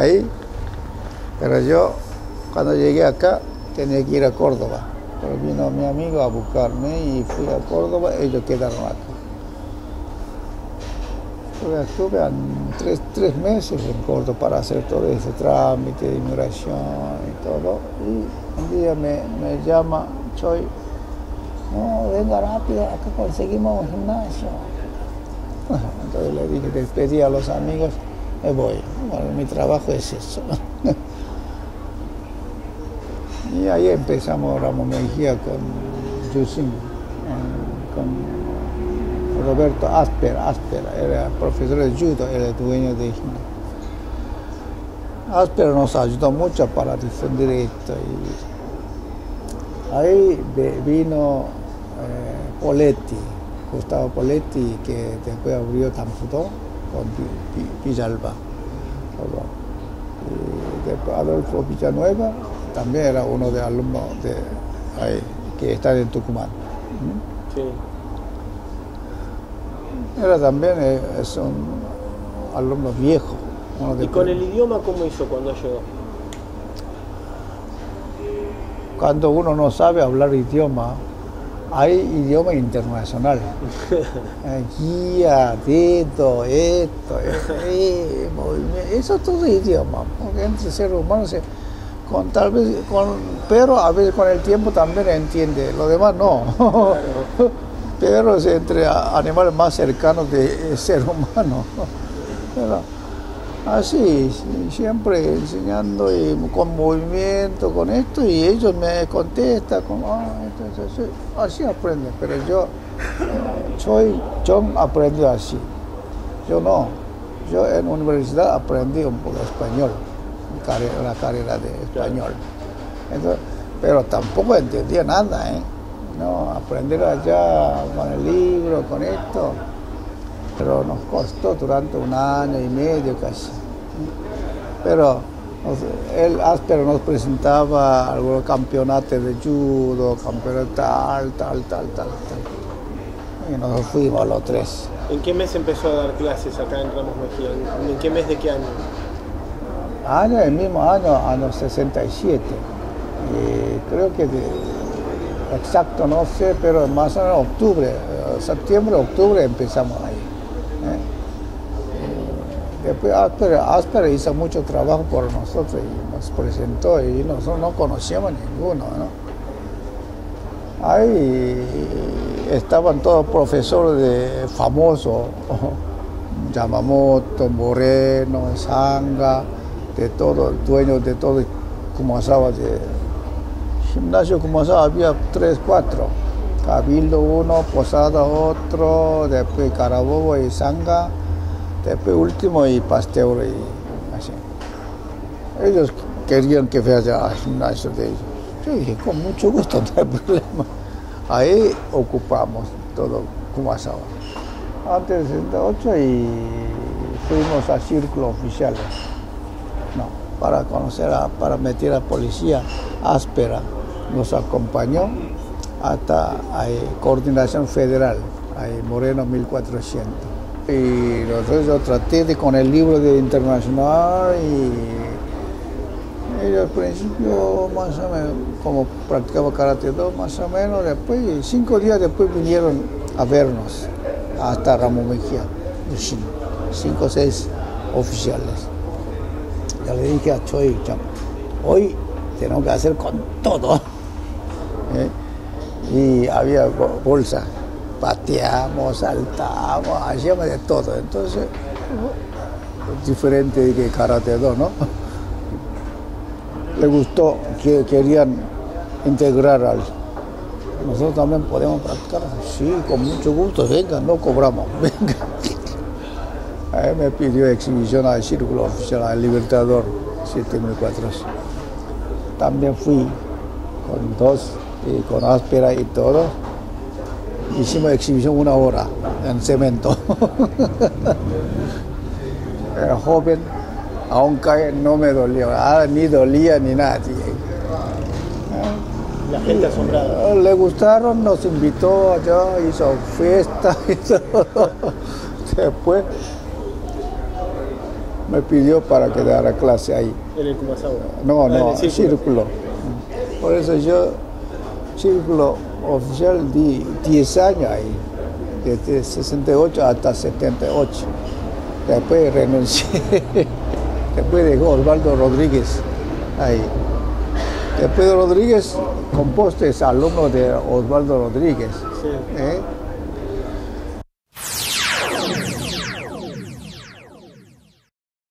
ahí, pero yo cuando llegué acá tenía que ir a Córdoba, pero vino mi amigo a buscarme y fui a Córdoba, ellos quedaron acá. Estuve tres meses en Córdoba para hacer todo ese trámite de inmigración y todo, y un día me llama Choi, no, venga rápido, acá conseguimos un gimnasio. Entonces le dije, despedí a los amigos, me voy. Bueno, mi trabajo es eso. Y ahí empezamos Ramón Mejía con Yusin, con Roberto Áspera, era profesor de judo, era el dueño de gimnasio. Áspera nos ayudó mucho para difundir esto. Y ahí vino Poletti, Gustavo Poletti, que después abrió Tampudó con Villalba. Y después Adolfo Villanueva también era uno de alumnos de ahí, que están en Tucumán. Sí. Era también es un alumno viejo. ¿Y con el idioma cómo hizo cuando llegó? Cuando uno no sabe hablar idioma, hay idioma internacional. Guía, dedo, esto, movimiento, eso es todo idioma. Porque entre seres humanos, pero a veces con el tiempo también entiende, lo demás no. Pero es entre animales más cercanos del ser humano. Pero así, siempre enseñando y con movimiento, con esto, y ellos me contestan, entonces, así aprenden. Pero yo aprendí así. Yo no. Yo en la universidad aprendí un poco español, una carrera de español. Entonces, pero tampoco entendía nada, No, aprender allá con el libro, con esto, pero nos costó durante 1 año y medio casi. Pero el Áspero nos presentaba algunos campeonatos de judo, campeonatos tal. Y nos fuimos a los 3. ¿En qué mes empezó a dar clases acá en Ramos Mejía? ¿En qué mes de qué año? El mismo año 67. Creo que exacto no sé, pero más o menos octubre, septiembre, octubre empezamos ahí. Después Áspera hizo mucho trabajo por nosotros y nos presentó y nosotros no conocíamos ninguno, Ahí estaban todos profesores famosos, Yamamoto, Moreno, Sanga, de todo, dueños de todo, Kumasawa, de gimnasio Kumasawa había 3, 4, Cabildo uno, Posada otro, después Carabobo y Sanga, después último y Pasteur y así. Ellos querían que fuera al gimnasio de ellos. Yo dije, con mucho gusto, no hay problema. Ahí ocupamos todo Kumasawa. Antes del 68 y fuimos a círculos oficiales. No, para conocer, para meter a policía. Áspera nos acompañó hasta Coordinación Federal, Moreno 1400. Y nosotros yo traté con el libro de internacional y al principio más o menos, como practicaba Karate Do, más o menos, después, 5 días después vinieron a vernos hasta Ramón Mejía, 5 o 6 oficiales. Ya le dije a Choi, hoy tenemos que hacer con todo. Y había bolsa, pateamos, saltamos, hacíamos de todo. Entonces, diferente de que Karate Do, ¿no? Le gustó, que querían integrar al... Nosotros también podemos practicar. Sí, con mucho gusto, venga, no cobramos, venga. Ahí me pidió exhibición al Círculo Oficial, al Libertador 7400. También fui con 2, y con Áspera y todo. Hicimos exhibición 1 hora en cemento. Era joven, aunque no me dolía, ni dolía ni nada. La gente asombrada. Le gustaron, nos invitó allá, hizo fiesta y todo. Después me pidió para que dara clase ahí. En el Kumasawa. No, En no, el círculo. Por eso yo, círculo oficial, di 10 años ahí, desde 68 hasta 78. Después renuncié, después dejó Osvaldo Rodríguez ahí. Después de Rodríguez, Composta es alumno de Osvaldo Rodríguez. Sí.